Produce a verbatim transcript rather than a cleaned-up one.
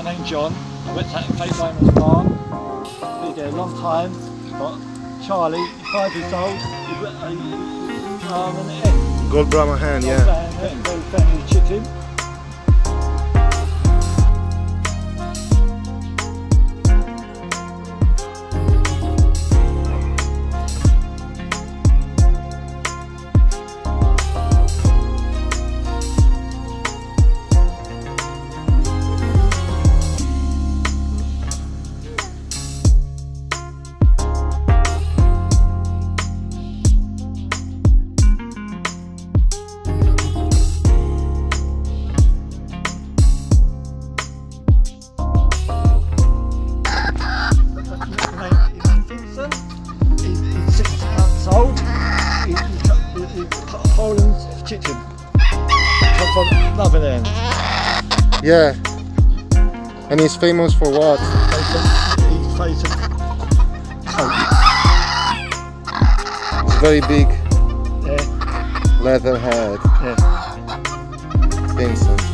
name's John. I went to Freightliners farm. Been there a long time. Got Charlie, he's five years old. He's got a um, an hen. Gold Brahma hen, Gold yeah. Brahma hen, very family chicken. Poland's chicken. Come from Northern End. Yeah. And he's famous for what? He's facing. It's very big. Yeah. Leather head. Yeah. Vincent.